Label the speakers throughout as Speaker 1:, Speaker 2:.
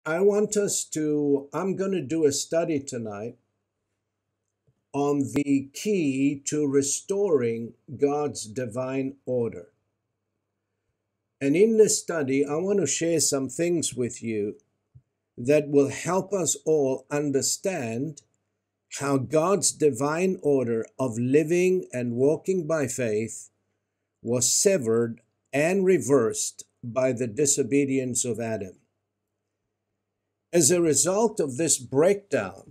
Speaker 1: I'm going to do a study tonight on the key to restoring God's divine order. And in this study, I want to share some things with you that will help us all understand how God's divine order of living and walking by faith was severed and reversed by the disobedience of Adam. As a result of this breakdown,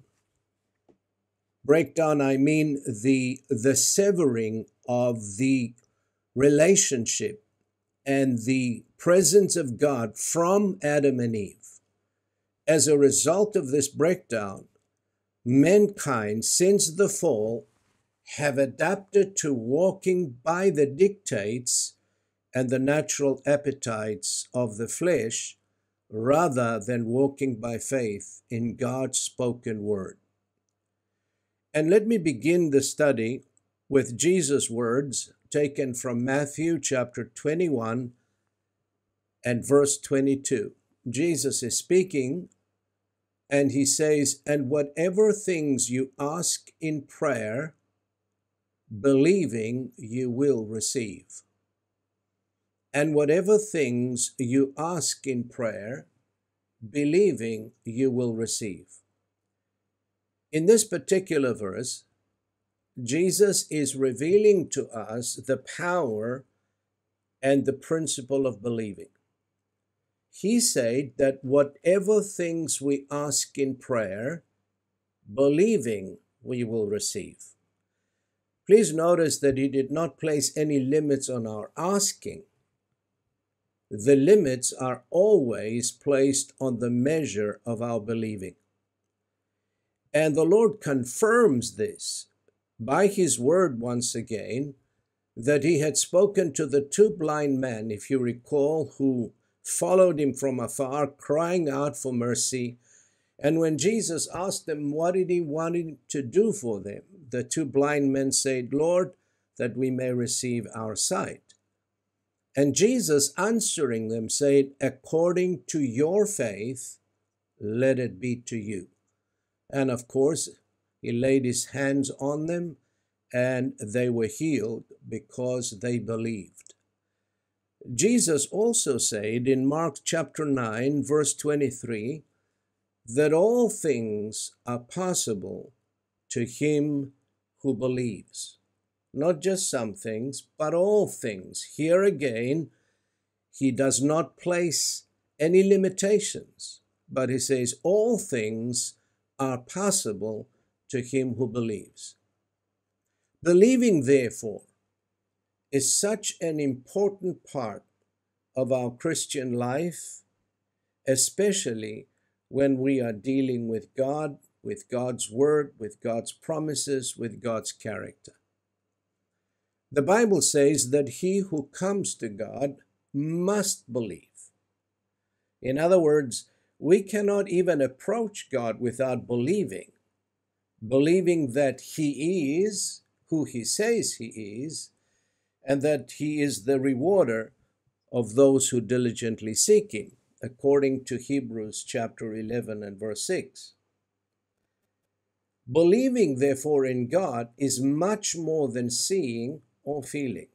Speaker 1: I mean the severing of the relationship and the presence of God from Adam and Eve. As a result of this breakdown, mankind, since the fall, have adapted to walking by the dictates and the natural appetites of the flesh, rather than walking by faith in God's spoken word. And let me begin the study with Jesus' words taken from Matthew chapter 21 and verse 22. Jesus is speaking, and he says, "And whatever things you ask in prayer, believing, you will receive." And whatever things you ask in prayer, believing, you will receive. In this particular verse, Jesus is revealing to us the power and the principle of believing. He said that whatever things we ask in prayer, believing, we will receive. Please notice that he did not place any limits on our asking. The limits are always placed on the measure of our believing. And the Lord confirms this by his word once again, that he had spoken to the two blind men, if you recall, who followed him from afar, crying out for mercy. And when Jesus asked them, what did he want him to do for them? The two blind men said, "Lord, that we may receive our sight." And Jesus answering them said, "According to your faith, let it be to you." And of course, he laid his hands on them and they were healed because they believed. Jesus also said in Mark chapter 9, verse 23, that all things are possible to him who believes. Not just some things, but all things. Here again, he does not place any limitations, but he says all things are possible to him who believes. Believing, therefore, is such an important part of our Christian life, especially when we are dealing with God, with God's word, with God's promises, with God's character. The Bible says that he who comes to God must believe. In other words, we cannot even approach God without believing that he is who he says he is, and that he is the rewarder of those who diligently seek him, according to Hebrews chapter 11 and verse 6. Believing, therefore, in God is much more than seeing or feeling.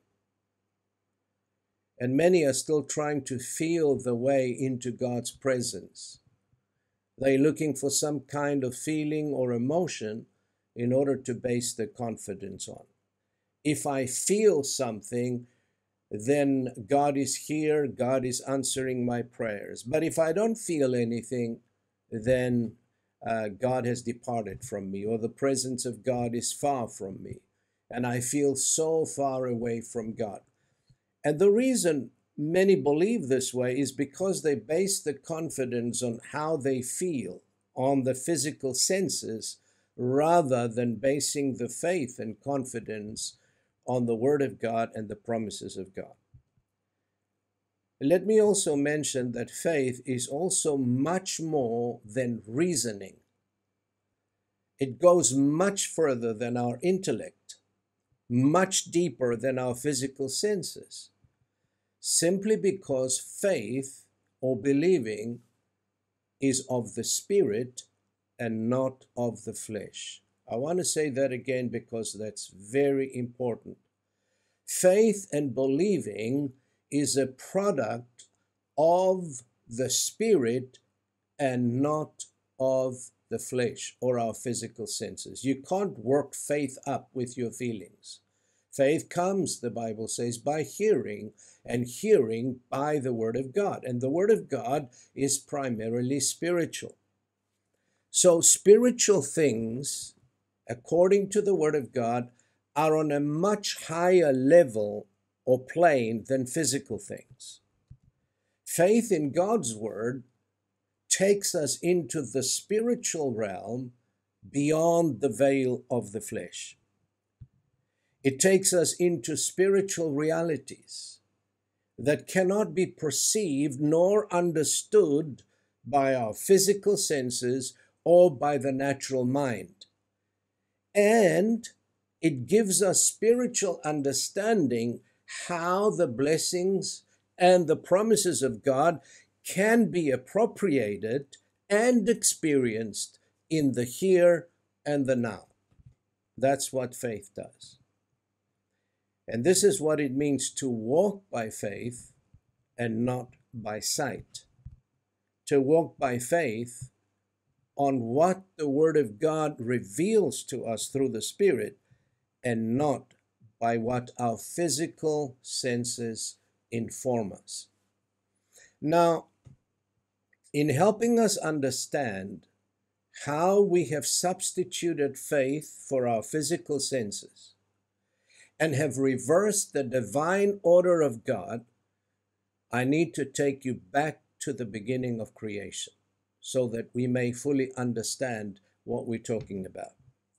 Speaker 1: And many are still trying to feel the way into God's presence. They're looking for some kind of feeling or emotion in order to base their confidence on. If I feel something, then God is here, God is answering my prayers. But if I don't feel anything, then God has departed from me, or the presence of God is far from me, and I feel so far away from God. And the reason many believe this way is because they base the confidence on how they feel, on the physical senses, rather than basing the faith and confidence on the Word of God and the promises of God. Let me also mention that faith is also much more than reasoning. It goes much further than our intellect, much deeper than our physical senses, simply because faith or believing is of the Spirit and not of the flesh. I want to say that again because that's very important. Faith and believing is a product of the Spirit and not of the flesh or our physical senses. You can't work faith up with your feelings. Faith comes, the Bible says, by hearing, and hearing by the Word of God. And the Word of God is primarily spiritual. So spiritual things, according to the Word of God, are on a much higher level or plane than physical things. Faith in God's Word takes us into the spiritual realm beyond the veil of the flesh. It takes us into spiritual realities that cannot be perceived nor understood by our physical senses or by the natural mind. And it gives us spiritual understanding how the blessings and the promises of God can be appropriated and experienced in the here and the now. That's what faith does. And this is what it means to walk by faith and not by sight. To walk by faith on what the Word of God reveals to us through the Spirit and not by what our physical senses inform us. Now, in helping us understand how we have substituted faith for our physical senses and have reversed the divine order of God, I need to take you back to the beginning of creation so that we may fully understand what we're talking about.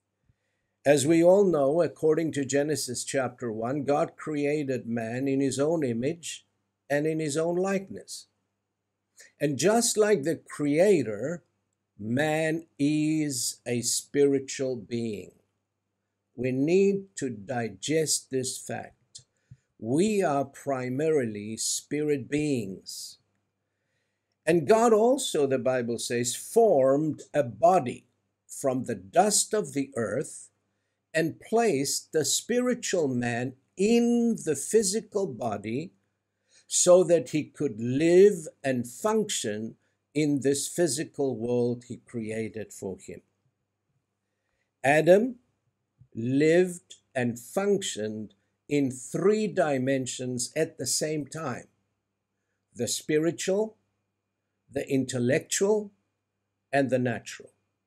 Speaker 1: As we all know, according to Genesis chapter 1, God created man in his own image and in his own likeness. And just like the Creator, man is a spiritual being. We need to digest this fact. We are primarily spirit beings. And God also, the Bible says, formed a body from the dust of the earth and placed the spiritual man in the physical body so that he could live and function in this physical world he created for him. Adam lived and functioned in 3 dimensions at the same time: the spiritual, the intellectual, and the natural.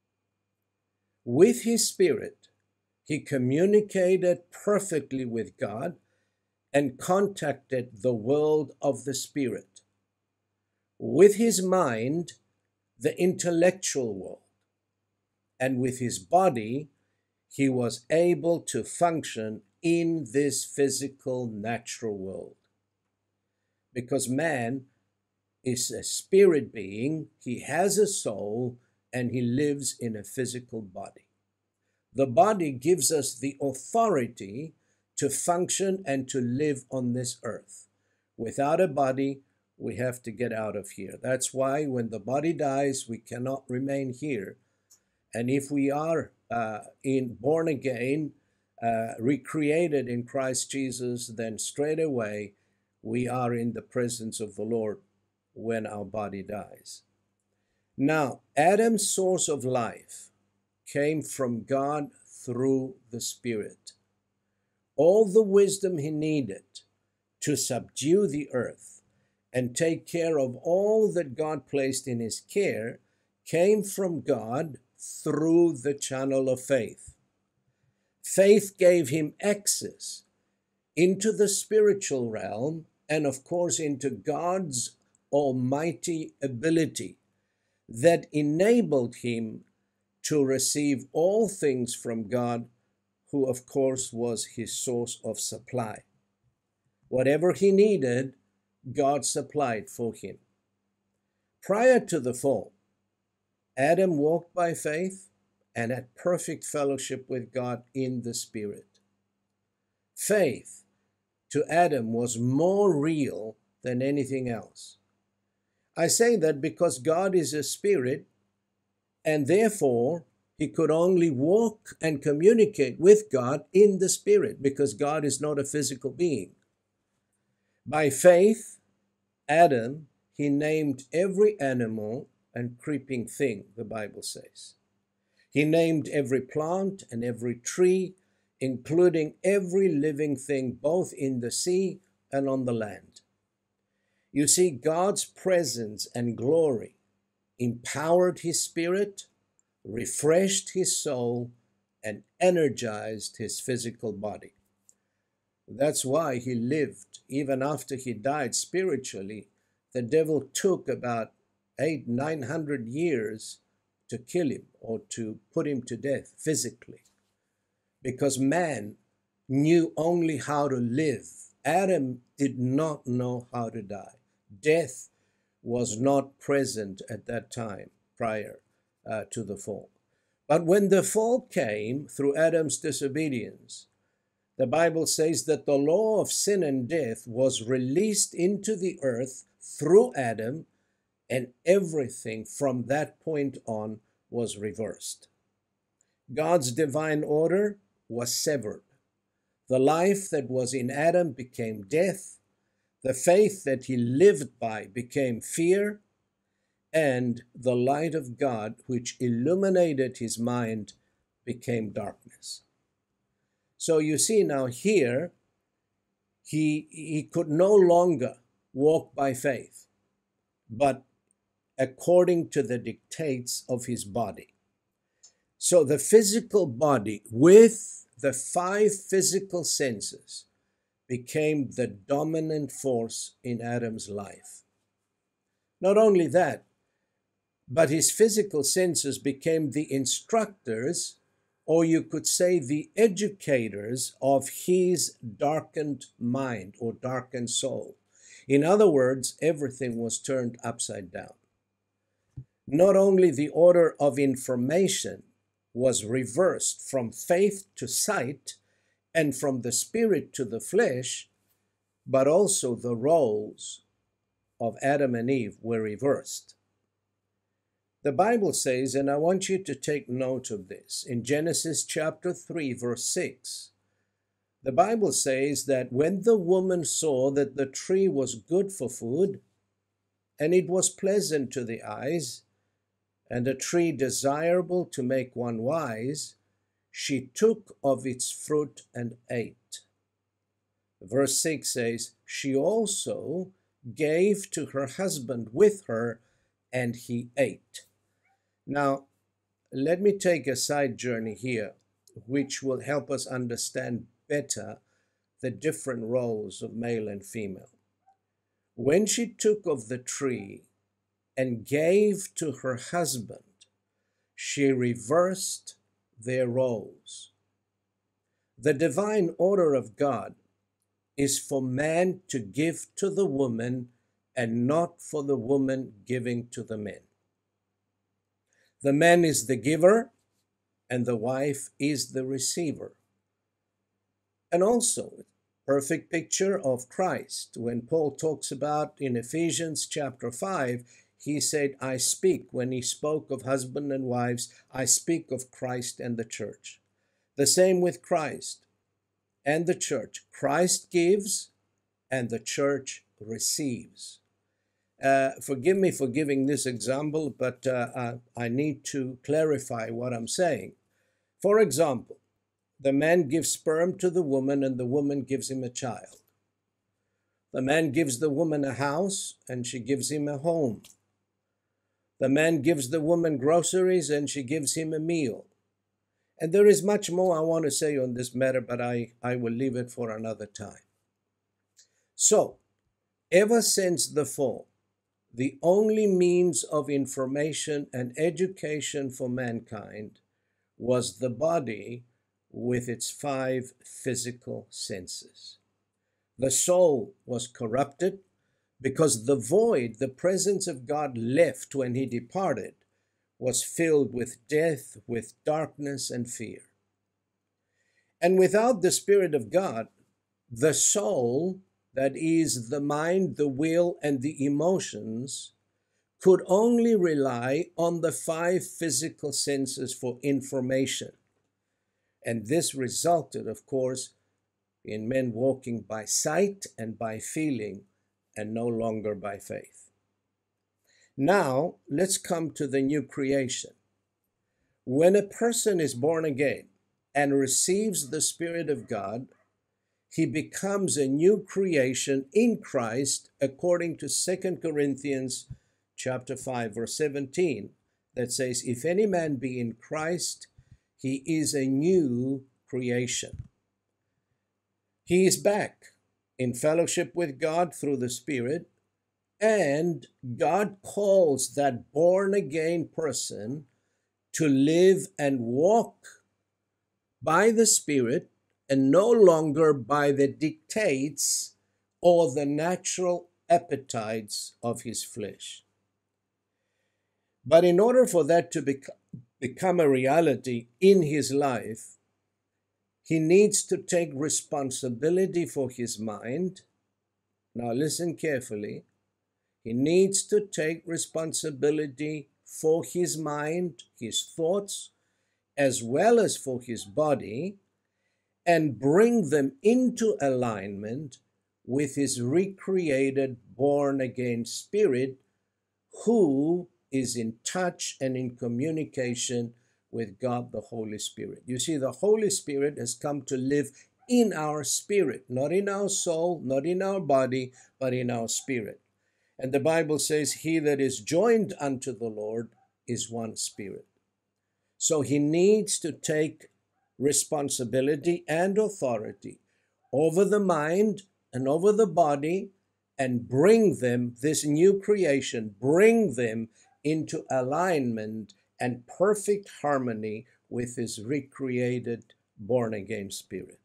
Speaker 1: With his spirit, he communicated perfectly with God and contacted the world of the spirit. With his mind, the intellectual world, and with his body, he was able to function in this physical, natural world. Because man is a spirit being, he has a soul, and he lives in a physical body. The body gives us the authority to function and to live on this earth. Without a body, we have to get out of here. That's why when the body dies, we cannot remain here. And if we are born again, recreated in Christ Jesus, then straight away we are in the presence of the Lord when our body dies. Now, Adam's source of life came from God through the Spirit. All the wisdom he needed to subdue the earth and take care of all that God placed in his care came from God through the channel of faith. Faith gave him access into the spiritual realm and, of course, into God's almighty ability that enabled him to receive all things from God, who, of course, was his source of supply. Whatever he needed, God supplied for him. Prior to the fall, Adam walked by faith and had perfect fellowship with God in the Spirit. Faith to Adam was more real than anything else. I say that because God is a spirit, and therefore he could only walk and communicate with God in the spirit, because God is not a physical being. By faith, Adam, he named every animal and creeping thing, the Bible says. He named every plant and every tree, including every living thing, both in the sea and on the land. You see, God's presence and glory empowered his spirit, refreshed his soul, and energized his physical body. That's why he lived. Even after he died spiritually, the devil took about 900 years to kill him or to put him to death physically, because man knew only how to live. Adam did not know how to die. Death was not present at that time prior to the fall. But when the fall came through Adam's disobedience, the Bible says that the law of sin and death was released into the earth through Adam, and everything from that point on was reversed. God's divine order was severed. The life that was in Adam became death. The faith that he lived by became fear. And the light of God, which illuminated his mind, became darkness. So you see now here, he could no longer walk by faith, but according to the dictates of his body. So the physical body with the 5 physical senses became the dominant force in Adam's life. Not only that, but his physical senses became the instructors, or you could say the educators, of his darkened mind or darkened soul. In other words, everything was turned upside down. Not only the order of information was reversed from faith to sight and from the spirit to the flesh, but also the roles of Adam and Eve were reversed. The Bible says, and I want you to take note of this, in Genesis chapter 3, verse 6, the Bible says that when the woman saw that the tree was good for food, and it was pleasant to the eyes, and a tree desirable to make one wise, she took of its fruit and ate. Verse 6 says, she also gave to her husband with her, and he ate. Now, let me take a side journey here, which will help us understand better the different roles of male and female. When she took of the tree and gave to her husband, she reversed their roles. The divine order of God is for man to give to the woman and not for the woman giving to the man. The man is the giver and the wife is the receiver. And also, perfect picture of Christ. When Paul talks about in Ephesians chapter 5, he said, I speak, when he spoke of husband and wives, I speak of Christ and the church. The same with Christ and the church. Christ gives and the church receives. Forgive me for giving this example, but I need to clarify what I'm saying. For example, the man gives sperm to the woman and the woman gives him a child. The man gives the woman a house and she gives him a home. The man gives the woman groceries and she gives him a meal. And there is much more I want to say on this matter, but I will leave it for another time. So, ever since the fall, the only means of information and education for mankind was the body with its 5 physical senses. The soul was corrupted because the void, the presence of God left when he departed, was filled with death, with darkness and fear. And without the Spirit of God, the soul, that is the mind, the will, and the emotions, could only rely on the five physical senses for information. And this resulted, of course, in men walking by sight and by feeling and no longer by faith. Now, let's come to the new creation. When a person is born again and receives the Spirit of God, he becomes a new creation in Christ, according to 2 Corinthians chapter 5, verse 17, that says, if any man be in Christ, he is a new creation. He is back in fellowship with God through the Spirit, and God calls that born-again person to live and walk by the Spirit and no longer by the dictates or the natural appetites of his flesh. But in order for that to become a reality in his life, he needs to take responsibility for his mind. Now listen carefully. He needs to take responsibility for his mind, his thoughts, as well as for his body, and bring them into alignment with his recreated, born-again spirit, who is in touch and in communication with God the Holy Spirit. You see, the Holy Spirit has come to live in our spirit, not in our soul, not in our body, but in our spirit. And the Bible says, he that is joined unto the Lord is one spirit. So he needs to take responsibility and authority over the mind and over the body and bring them, this new creation, bring them into alignment and perfect harmony with his recreated, born-again spirit.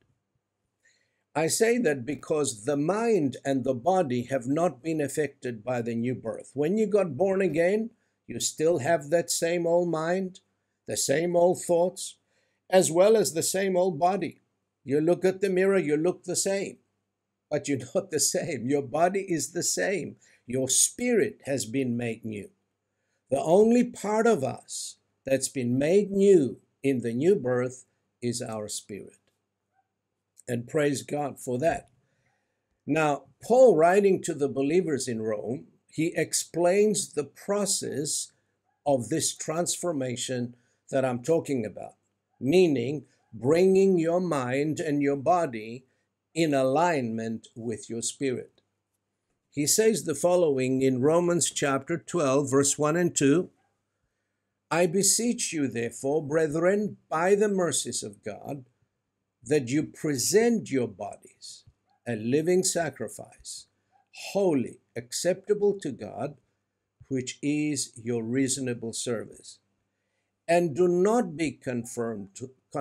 Speaker 1: I say that because the mind and the body have not been affected by the new birth. When you got born again, you still have that same old mind, the same old thoughts, as well as the same old body. You look at the mirror, you look the same, but you're not the same. Your body is the same. Your spirit has been made new. The only part of us that's been made new in the new birth is our spirit. And praise God for that. Now, Paul, writing to the believers in Rome, he explains the process of this transformation that I'm talking about, meaning bringing your mind and your body in alignment with your spirit. He says the following in Romans chapter 12, verse 1 and 2. I beseech you, therefore, brethren, by the mercies of God, that you present your bodies a living sacrifice, holy, acceptable to God, which is your reasonable service. And do not be conformed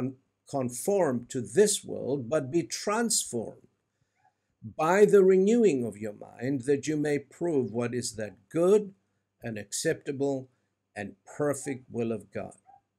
Speaker 1: to this world, but be transformed by the renewing of your mind, that you may prove what is that good and acceptable and perfect will of God.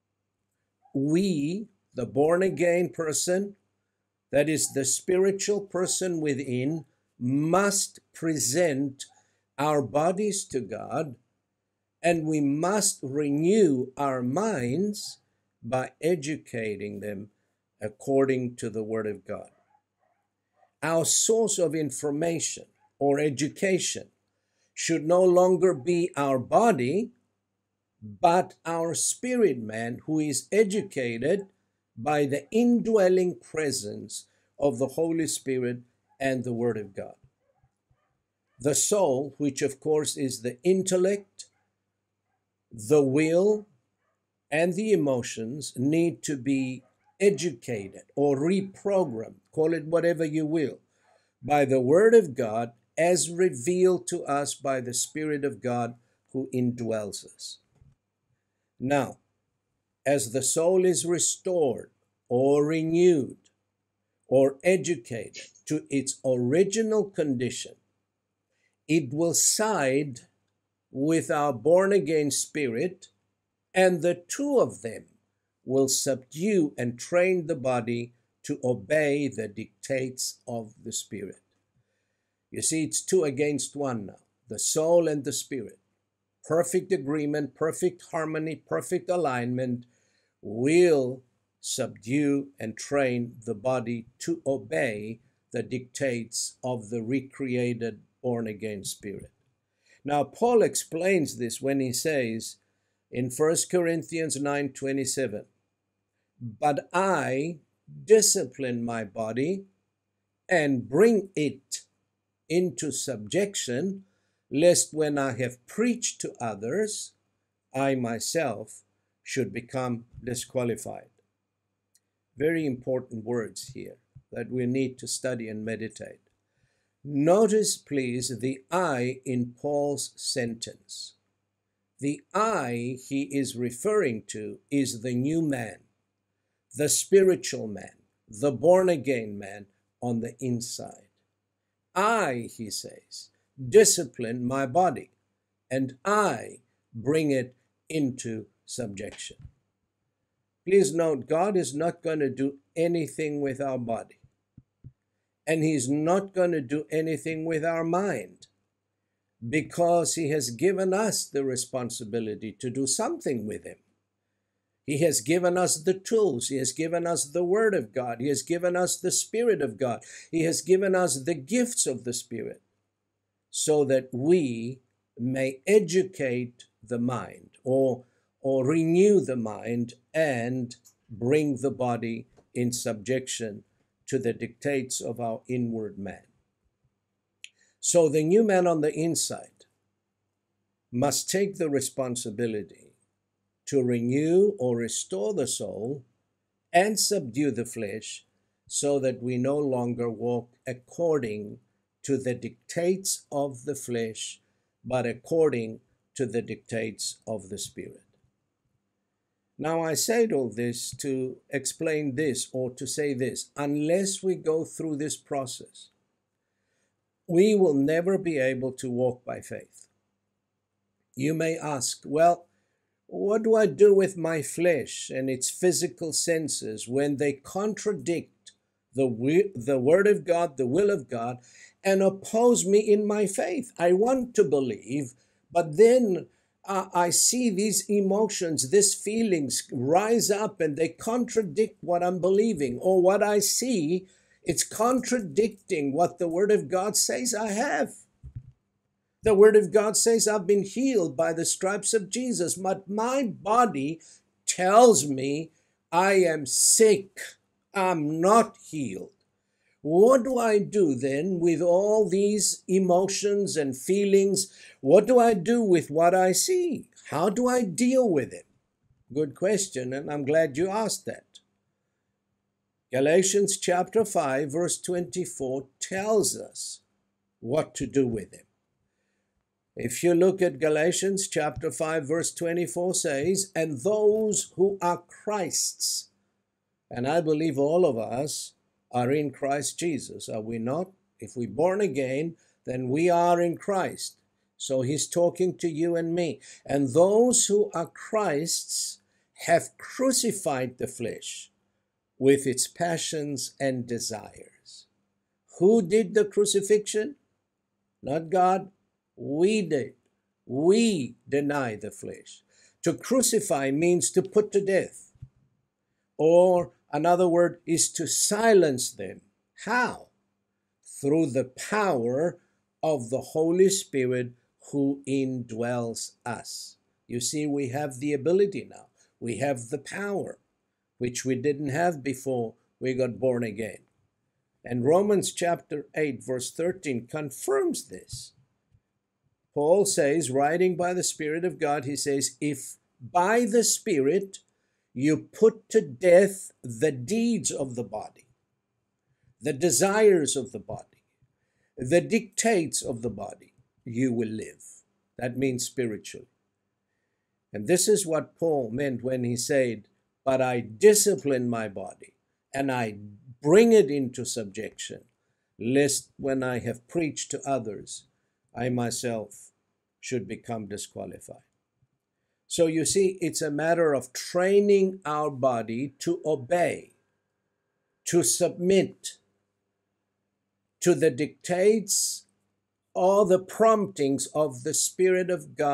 Speaker 1: We, the born-again person, that is the spiritual person within, must present our bodies to God, and we must renew our minds by educating them according to the Word of God. Our source of information or education should no longer be our body, but our spirit man, who is educated by the indwelling presence of the Holy Spirit and the Word of God. The soul, which of course is the intellect, the will, and the emotions, need to be educated or reprogrammed, call it whatever you will, by the Word of God as revealed to us by the Spirit of God who indwells us. Now, as the soul is restored or renewed or educated to its original condition, it will side with our born-again spirit, and the two of them will subdue and train the body to obey the dictates of the spirit. You see, it's two against one now, the soul and the spirit. perfect agreement, perfect harmony, perfect alignment, will subdue and train the body to obey the dictates of the recreated, born-again spirit. Now, Paul explains this when he says in 1 Corinthians 9:27, "But I discipline my body and bring it into subjection, lest when I have preached to others, I myself should become disqualified." Very important words here that we need to study and meditate. Notice, please, the I in Paul's sentence. The I he is referring to is the new man, the spiritual man, the born-again man on the inside. I, he says, discipline my body, and I bring it into subjection. Please note, God is not going to do anything with our body, and he's not going to do anything with our mind, because he has given us the responsibility to do something with him. He has given us the tools. He has given us the Word of God. He has given us the Spirit of God. He has given us the gifts of the Spirit so that we may educate the mind or renew the mind and bring the body in subjection to the dictates of our inward man. So the new man on the inside must take the responsibility to renew or restore the soul and subdue the flesh so that we no longer walk according to the dictates of the flesh, but according to the dictates of the Spirit. Now, I said all this to explain this, or to say this: unless we go through this process, we will never be able to walk by faith. You may ask, well, what do I do with my flesh and its physical senses when they contradict the Word of God, the will of God, and oppose me in my faith? I want to believe, but then I see these emotions, these feelings rise up, and they contradict what I'm believing, or what I see, it's contradicting what the Word of God says I have. The Word of God says I've been healed by the stripes of Jesus, but my body tells me I am sick. I'm not healed. What do I do then with all these emotions and feelings? What do I do with what I see? How do I deal with it? Good question, and I'm glad you asked that. Galatians chapter 5, verse 24 tells us what to do with him. If you look at Galatians chapter 5, verse 24 says, "And those who are Christ's," and I believe all of us are in Christ Jesus, are we not? If we're born again, then we are in Christ. So he's talking to you and me. "And those who are Christ's have crucified the flesh with its passions and desires." Who did the crucifixion? Not God. We did. We deny the flesh. To crucify means to put to death. Or another word is to silence them. How? Through the power of the Holy Spirit who indwells us. You see, we have the ability now. We have the power, which we didn't have before we got born again. And Romans chapter 8, verse 13 confirms this. Paul says, writing by the Spirit of God, he says, "If by the Spirit you put to death the deeds of the body, the desires of the body, the dictates of the body, you will live." That means spiritually. And this is what Paul meant when he said, "But I discipline my body, and I bring it into subjection, lest when I have preached to others, I myself should become disqualified." So you see, it's a matter of training our body to obey, to submit to the dictates or the promptings of the Spirit of God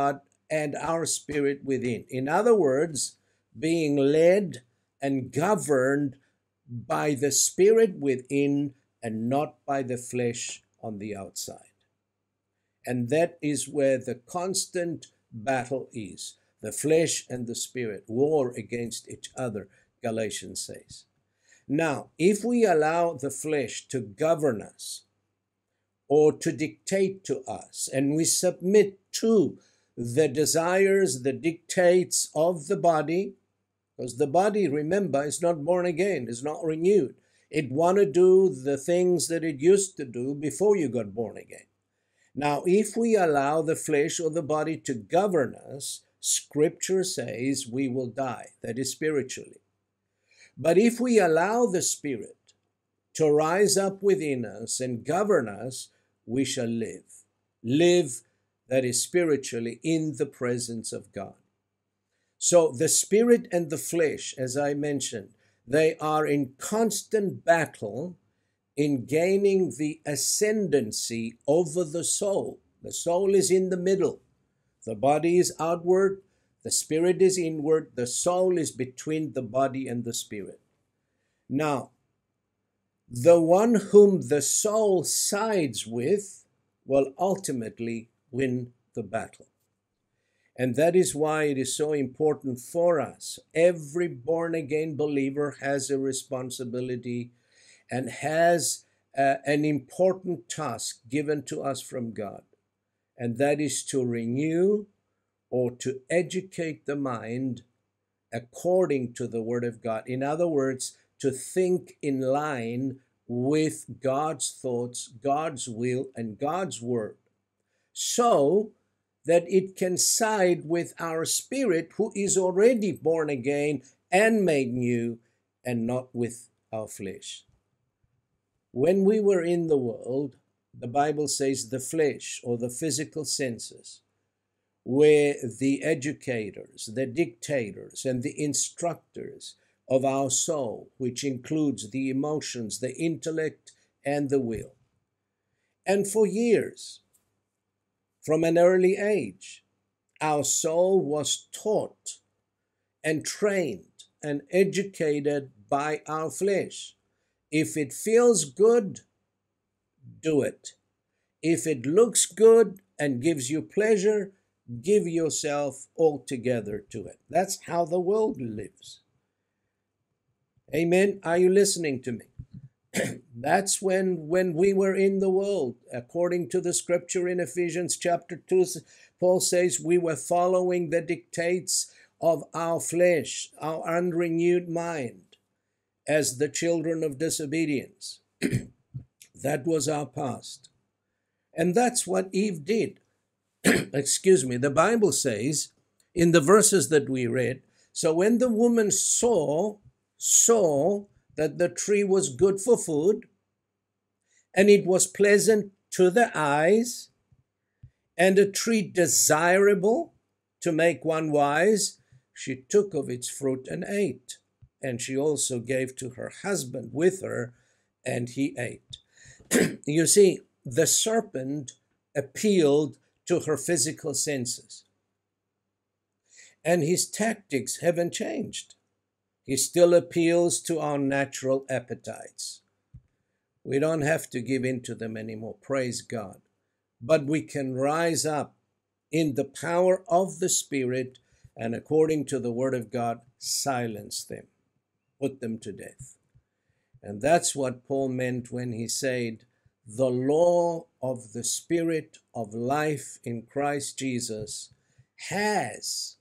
Speaker 1: and our spirit within. In other words, being led and governed by the spirit within and not by the flesh on the outside. And that is where the constant battle is. The flesh and the spirit war against each other, Galatians says. Now, if we allow the flesh to govern us or to dictate to us, and we submit to the desires, the dictates of the body, because the body, remember, is not born again, is not renewed. It want to do the things that it used to do before you got born again. Now, if we allow the flesh or the body to govern us, Scripture says we will die. That is spiritually. But if we allow the Spirit to rise up within us and govern us, we shall live. Live, that is spiritually, in the presence of God. So the spirit and the flesh, as I mentioned, they are in constant battle in gaining the ascendancy over the soul. The soul is in the middle. The body is outward. The spirit is inward. The soul is between the body and the spirit. Now, the one whom the soul sides with will ultimately win the battle. And that is why it is so important for us. Every born-again believer has a responsibility and has an important task given to us from God. And that is to renew or to educate the mind according to the Word of God. In other words, to think in line with God's thoughts, God's will, and God's Word, so that it can side with our spirit, who is already born again and made new, and not with our flesh. When we were in the world, the Bible says the flesh, or the physical senses, were the educators, the dictators, and the instructors of our soul, which includes the emotions, the intellect, and the will. And for years, from an early age, our soul was taught and trained and educated by our flesh. If it feels good, do it. If it looks good and gives you pleasure, give yourself altogether to it. That's how the world lives. Amen. Are you listening to me? That's when we were in the world. According to the scripture in Ephesians chapter 2, Paul says we were following the dictates of our flesh, our unrenewed mind, as the children of disobedience. That was our past. And that's what Eve did. Excuse me. The Bible says in the verses that we read, so when the woman saw that the tree was good for food, and it was pleasant to the eyes, and a tree desirable to make one wise, she took of its fruit and ate. And she also gave to her husband with her, and he ate. You see, the serpent appealed to her physical senses. And his tactics haven't changed. He still appeals to our natural appetites. We don't have to give in to them anymore, praise God. But we can rise up in the power of the Spirit and, according to the Word of God, silence them, put them to death. And that's what Paul meant when he said, the law of the Spirit of life in Christ Jesus has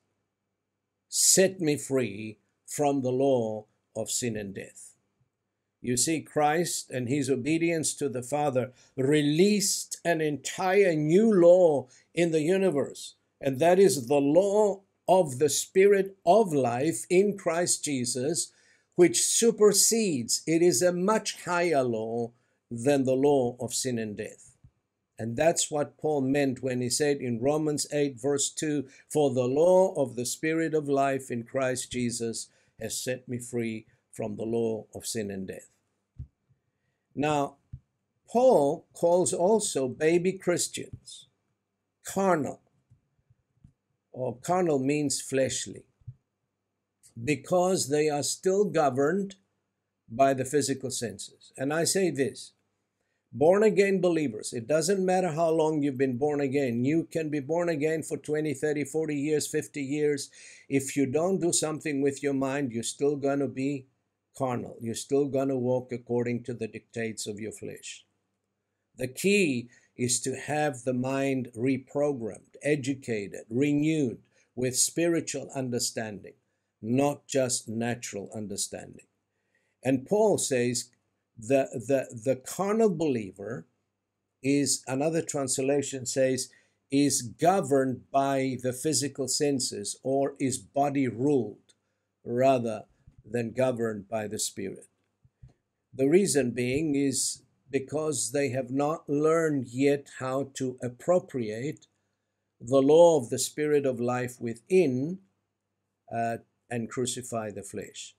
Speaker 1: set me free from the law of sin and death. You see, Christ and his obedience to the Father released an entire new law in the universe, and that is the law of the Spirit of life in Christ Jesus, which supersedes. It is a much higher law than the law of sin and death. And that's what Paul meant when he said in Romans 8, verse 2, for the law of the Spirit of life in Christ Jesus has set me free from the law of sin and death. Now, Paul calls also baby Christians carnal, or carnal means fleshly, because they are still governed by the physical senses. And I say this, born again believers, it doesn't matter how long you've been born again. You can be born again for 20, 30, 40 years, 50 years. If you don't do something with your mind, you're still going to be carnal. You're still going to walk according to the dictates of your flesh. The key is to have the mind reprogrammed, educated, renewed with spiritual understanding, not just natural understanding. And Paul says the carnal believer is, another translation says, is governed by the physical senses, or is body ruled rather than governed by the Spirit. The reason being is because they have not learned yet how to appropriate the law of the Spirit of life within and crucify the flesh.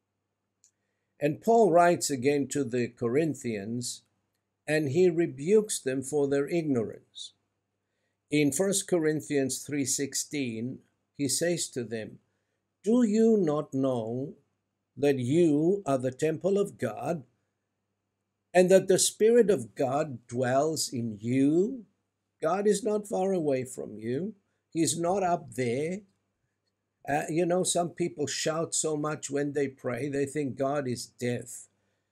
Speaker 1: And Paul writes again to the Corinthians, and he rebukes them for their ignorance. In 1 Corinthians 3:16, he says to them, "Do you not know that you are the temple of God, and that the Spirit of God dwells in you?" God is not far away from you. He's not up there. Some people shout so much when they pray, they think God is deaf.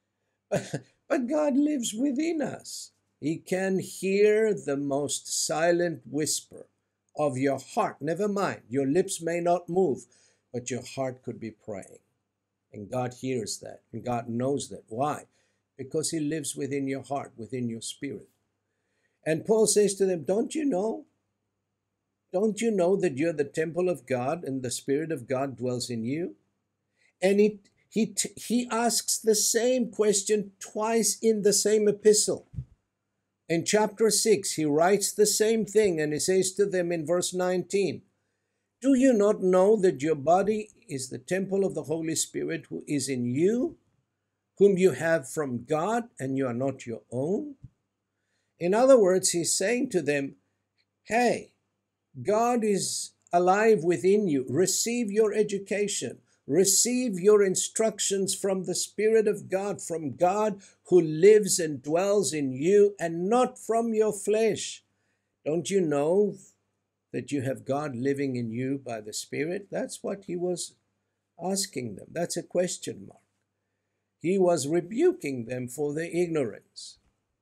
Speaker 1: But God lives within us. He can hear the most silent whisper of your heart. Never mind, your lips may not move, but your heart could be praying. And God hears that, and God knows that. Why? Because He lives within your heart, within your spirit. And Paul says to them, don't you know? Don't you know that you're the temple of God and the Spirit of God dwells in you? And he asks the same question twice in the same epistle. In chapter 6, he writes the same thing, and he says to them in verse 19, "Do you not know that your body is the temple of the Holy Spirit who is in you, whom you have from God, and you are not your own?" In other words, he's saying to them, hey, God is alive within you. Receive your education. Receive your instructions from the Spirit of God, from God who lives and dwells in you, and not from your flesh. Don't you know that you have God living in you by the Spirit? That's what he was asking them. That's a question mark. He was rebuking them for their ignorance.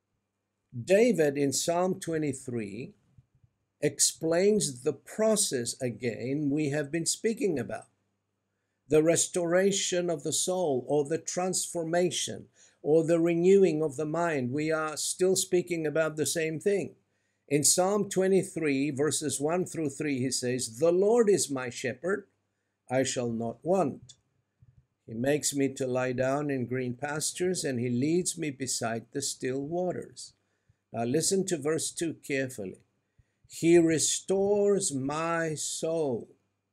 Speaker 1: David in Psalm 23 explains the process again we have been speaking about. The restoration of the soul, or the transformation, or the renewing of the mind. We are still speaking about the same thing. In Psalm 23, verses 1 through 3, he says, "The Lord is my shepherd, I shall not want. He makes me to lie down in green pastures, and he leads me beside the still waters." Now listen to verse 2 carefully. "He restores my soul.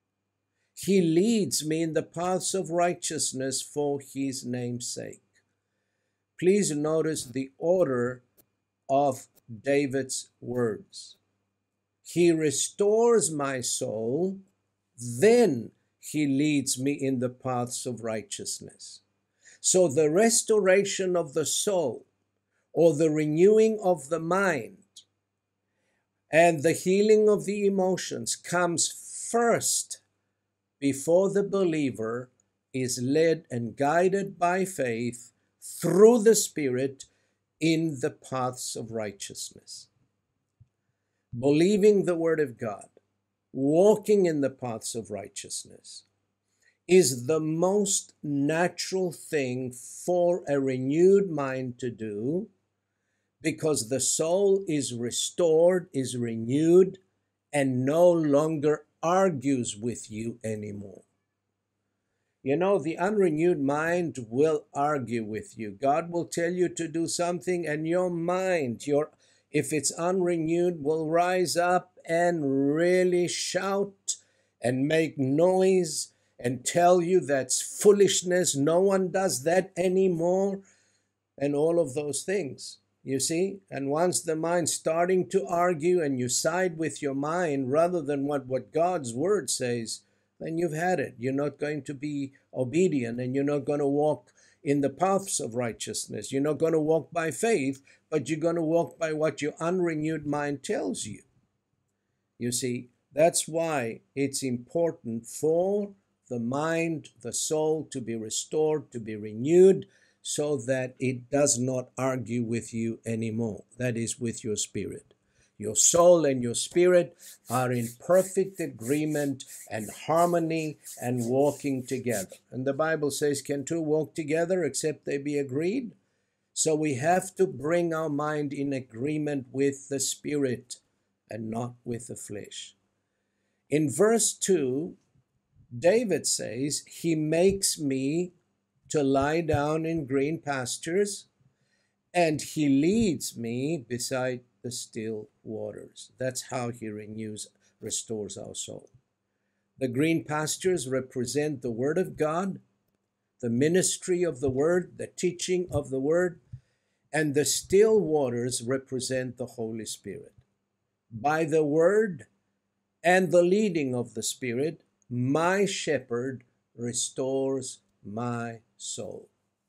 Speaker 1: He leads me in the paths of righteousness for his name's sake." Please notice the order of David's words. He restores my soul, then he leads me in the paths of righteousness. So the restoration of the soul, or the renewing of the mind, and the healing of the emotions comes first before the believer is led and guided by faith through the Spirit in the paths of righteousness. Believing the Word of God, walking in the paths of righteousness, is the most natural thing for a renewed mind to do, because the soul is restored, is renewed, and no longer argues with you anymore. You know, the unrenewed mind will argue with you. God will tell you to do something, and your mind, if it's unrenewed, will rise up and really shout and make noise and tell you that's foolishness. No one does that anymore, and all of those things. You see? And once the mind's starting to argue and you side with your mind rather than what God's word says, then you've had it. You're not going to be obedient, and you're not going to walk in the paths of righteousness. You're not going to walk by faith, but you're going to walk by what your unrenewed mind tells you. You see, that's why it's important for the mind, the soul to be restored, to be renewed, so that it does not argue with you anymore. That is, with your spirit. Your soul and your spirit are in perfect agreement and harmony and walking together. And the Bible says, can two walk together except they be agreed? So we have to bring our mind in agreement with the spirit and not with the flesh. In verse 2, David says, he makes me to lie down in green pastures, and he leads me beside the still waters. That's how he restores our soul. The green pastures represent the Word of God, the ministry of the Word, the teaching of the Word, and the still waters represent the Holy Spirit. By the Word and the leading of the Spirit, my shepherd restores my soul.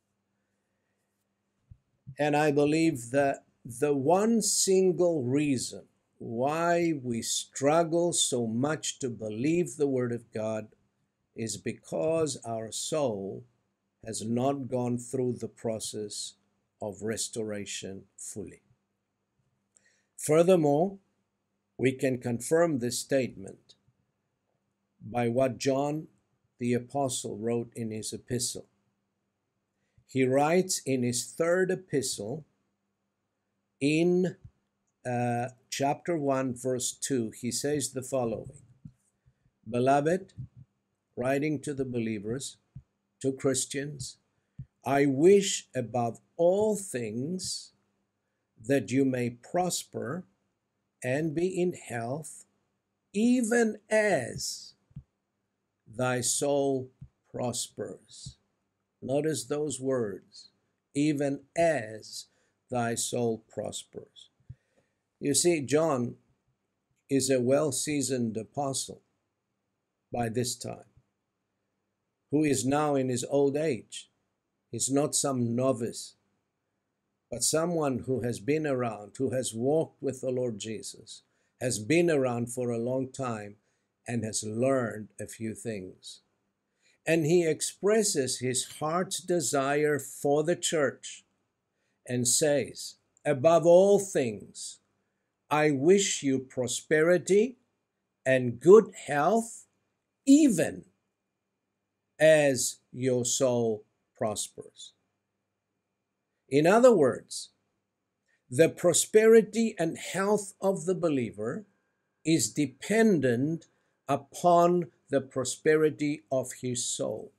Speaker 1: And I believe that the one single reason why we struggle so much to believe the Word of God is because our soul has not gone through the process of restoration fully. Furthermore, we can confirm this statement by what John the Apostle wrote in his epistle. He writes in his third epistle, in chapter 1, verse 2, he says the following: Beloved, writing to the believers, to Christians, I wish above all things that you may prosper and be in health, even as thy soul prospers. Notice those words, even as thy soul prospers. You see, John is a well-seasoned apostle by this time, who is now in his old age. He's not some novice, but someone who has been around, who has walked with the Lord Jesus, has been around for a long time, and has learned a few things. And he expresses his heart's desire for the church and says, above all things, I wish you prosperity and good health, even as your soul prospers. In other words, the prosperity and health of the believer is dependent upon the prosperity of his soul.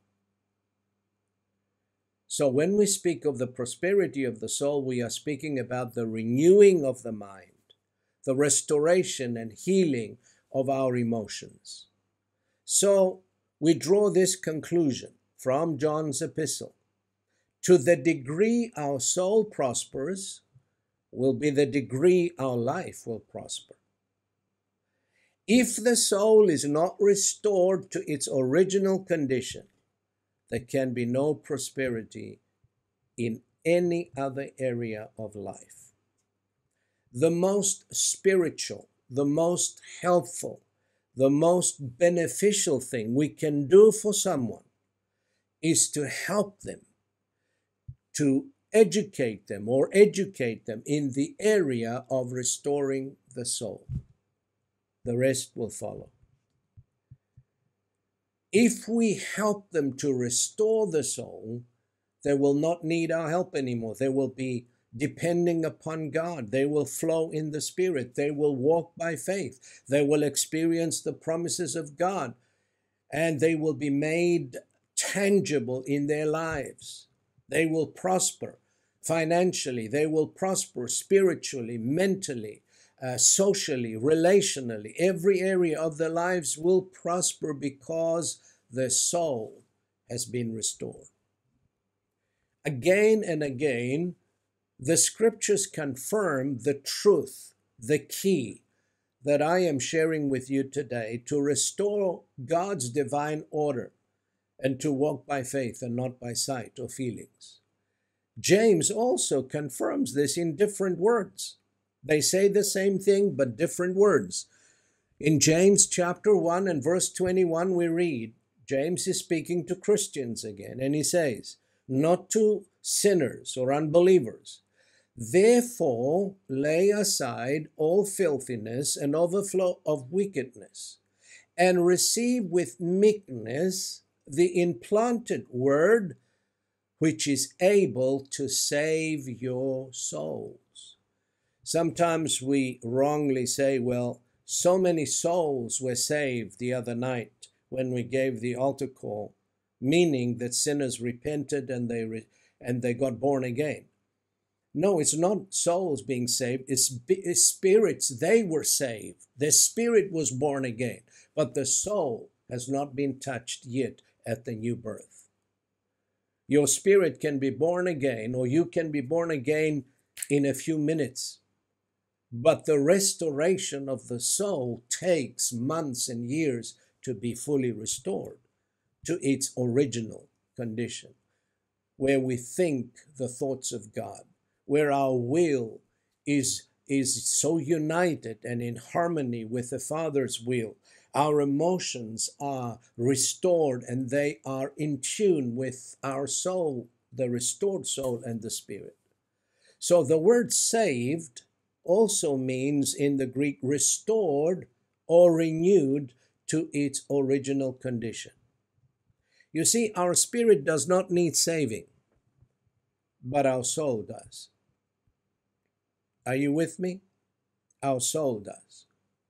Speaker 1: So when we speak of the prosperity of the soul, we are speaking about the renewing of the mind, the restoration and healing of our emotions. So we draw this conclusion from John's epistle. To the degree our soul prospers will be the degree our life will prosper. If the soul is not restored to its original condition, there can be no prosperity in any other area of life. The most spiritual, the most helpful, the most beneficial thing we can do for someone is to help them, to educate them in the area of restoring the soul. The rest will follow. If we help them to restore the soul, they will not need our help anymore. They will be depending upon God. They will flow in the Spirit. They will walk by faith. They will experience the promises of God, and they will be made tangible in their lives. They will prosper financially. They will prosper spiritually, mentally, socially, relationally. Every area of their lives will prosper because the soul has been restored. Again and again, The scriptures confirm the truth, the key that I am sharing with you today to restore God's divine order and to walk by faith and not by sight or feelings. James also confirms this in different words. They say the same thing, but different words. In James chapter 1 and verse 21, we read, James is speaking to Christians again, and he says, not to sinners or unbelievers. Therefore, lay aside all filthiness and overflow of wickedness, and receive with meekness the implanted word, which is able to save your souls. Sometimes we wrongly say, well, so many souls were saved the other night when we gave the altar call, meaning that sinners repented and they got born again. No, it's not souls being saved, it's spirits. They were saved. Their spirit was born again, but the soul has not been touched yet at the new birth. Your spirit can be born again, or you can be born again in a few minutes. But the restoration of the soul takes months and years to be fully restored to its original condition, where we think the thoughts of God, where our will is so united and in harmony with the Father's will. Our emotions are restored and they are in tune with our soul, the restored soul and the spirit. So the word saved also means in the Greek restored or renewed to its original condition. You see, our spirit does not need saving, but our soul does. Are you with me? Our soul does.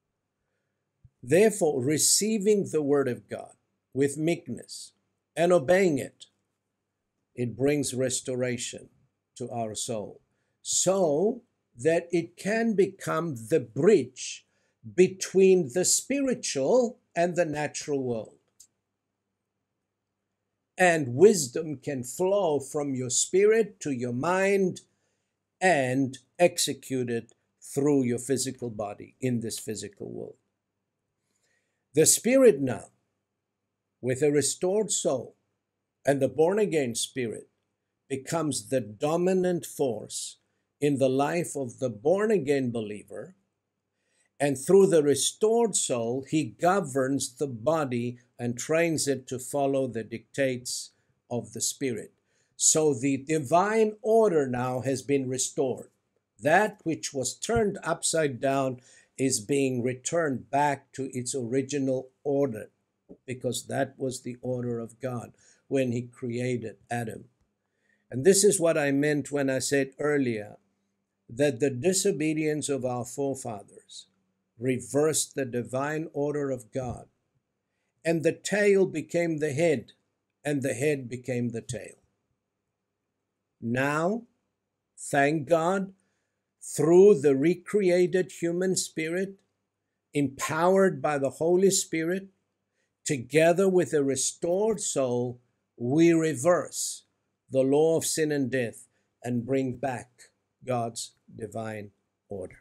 Speaker 1: Therefore, receiving the word of God with meekness and obeying it, it brings restoration to our soul, so that it can become the bridge between the spiritual and the natural world. And wisdom can flow from your spirit to your mind and execute it through your physical body in this physical world. The spirit now, with a restored soul and the born-again spirit, becomes the dominant force in the life of the born-again believer, and through the restored soul, he governs the body and trains it to follow the dictates of the Spirit. So the divine order now has been restored. That which was turned upside down is being returned back to its original order, because that was the order of God when he created Adam. And this is what I meant when I said earlier that the disobedience of our forefathers reversed the divine order of God, and the tail became the head, and the head became the tail. Now, thank God, through the recreated human spirit, empowered by the Holy Spirit, together with a restored soul, we reverse the law of sin and death and bring back God's divine order.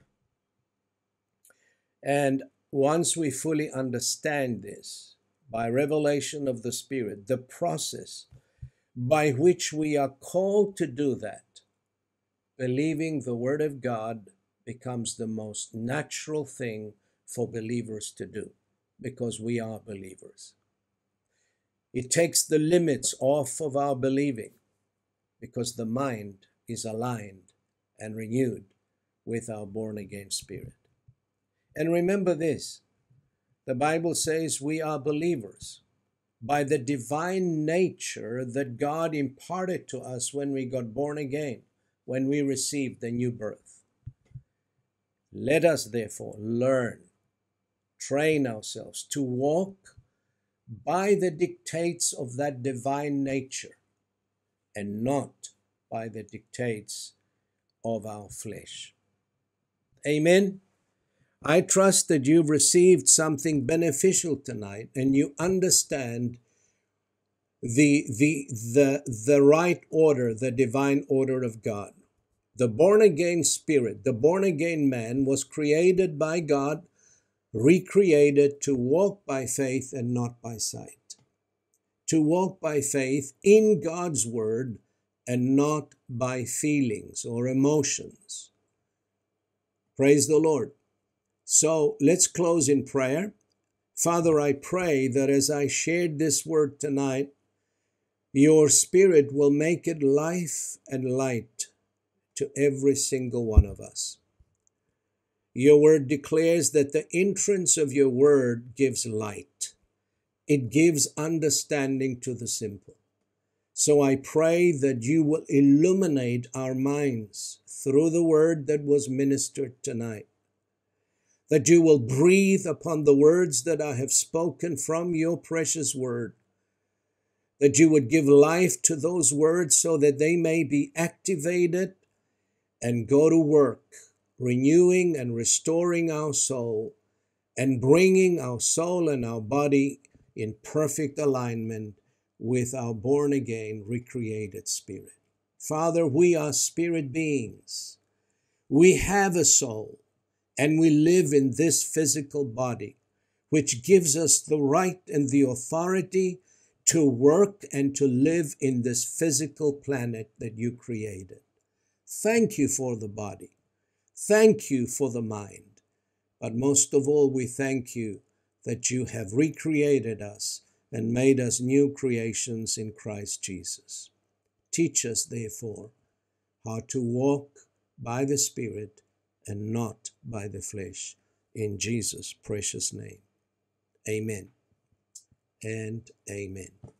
Speaker 1: And once we fully understand this, by revelation of the Spirit, the process by which we are called to do that, believing the Word of God becomes the most natural thing for believers to do, because we are believers. It takes the limits off of our believing, because the mind is aligned and renewed with our born-again spirit. And remember this, the Bible says we are believers by the divine nature that God imparted to us when we got born again, when we received the new birth. Let us therefore learn, train ourselves to walk by the dictates of that divine nature and not by the dictates of our flesh. Amen. I trust that you've received something beneficial tonight and you understand the right order, the divine order of God. The born-again spirit, the born-again man was created by God, recreated to walk by faith and not by sight. To walk by faith in God's word and not by feelings or emotions. Praise the Lord. So let's close in prayer. Father, I pray that as I shared this word tonight, your Spirit will make it life and light to every single one of us. Your word declares that the entrance of your word gives light. It gives understanding to the simple. So I pray that you will illuminate our minds through the word that was ministered tonight. That you will breathe upon the words that I have spoken from your precious word. That you would give life to those words so that they may be activated and go to work, renewing and restoring our soul and bringing our soul and our body in perfect alignment with our born-again, recreated spirit. Father, we are spirit beings. We have a soul, and we live in this physical body, which gives us the right and the authority to work and to live in this physical planet that you created. Thank you for the body. Thank you for the mind. But most of all, we thank you that you have recreated us and made us new creations in Christ Jesus. Teach us, therefore, how to walk by the Spirit and not by the flesh. In Jesus' precious name. Amen and amen.